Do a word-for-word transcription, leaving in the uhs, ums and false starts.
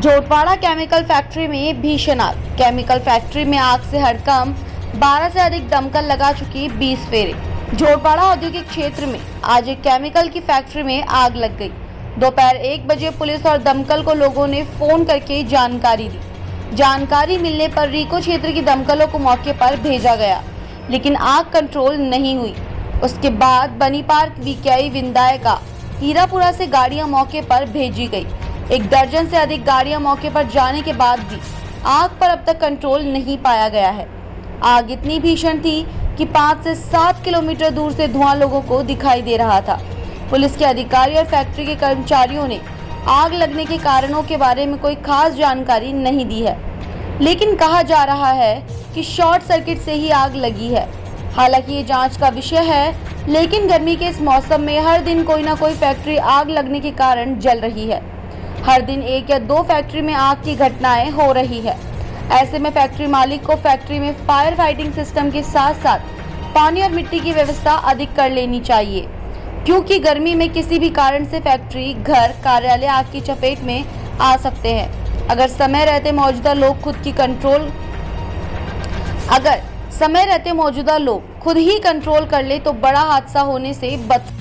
Jhotwara chemical factory में भीषण आग। केमिकल फैक्ट्री में आग से हड़कंप, बारह से अधिक दमकल लगा चुकी बीस फेरे। जोटवाड़ा औद्योगिक क्षेत्र में आज एक केमिकल की फैक्ट्री में आग लग गई। दोपहर एक बजे पुलिस और दमकल को लोगों ने फोन करके जानकारी दी। जानकारी मिलने पर रीको क्षेत्र की दमकलों को मौके पर भेजा गया, लेकिन आग कंट्रोल नहीं हुई। उसके बाद बनी पार्क वीकेआई विंदायका हीरापुरा से गाड़ियां मौके पर भेजी गई। एक दर्जन से अधिक गाड़ियां मौके पर जाने के बाद भी आग पर अब तक कंट्रोल नहीं पाया गया है। आग इतनी भीषण थी कि पाँच से सात किलोमीटर दूर से धुआं लोगों को दिखाई दे रहा था। पुलिस के अधिकारी और फैक्ट्री के कर्मचारियों ने आग लगने के कारणों के बारे में कोई खास जानकारी नहीं दी है, लेकिन कहा जा रहा है कि शॉर्ट सर्किट से ही आग लगी है। हालांकि ये जांच का विषय है, लेकिन गर्मी के इस मौसम में हर दिन कोई ना कोई फैक्ट्री आग लगने के कारण जल रही है। हर दिन एक या दो फैक्ट्री में आग की घटनाएं हो रही है। ऐसे में फैक्ट्री मालिक को फैक्ट्री में फायर फाइटिंग सिस्टम के साथ साथ पानी और मिट्टी की व्यवस्था अधिक कर लेनी चाहिए, क्योंकि गर्मी में किसी भी कारण से फैक्ट्री, घर, कार्यालय आग की चपेट में आ सकते हैं। अगर समय रहते मौजूदा लोग खुद की कंट्रोल अगर समय रहते मौजूदा लोग खुद ही कंट्रोल कर ले तो बड़ा हादसा होने से बच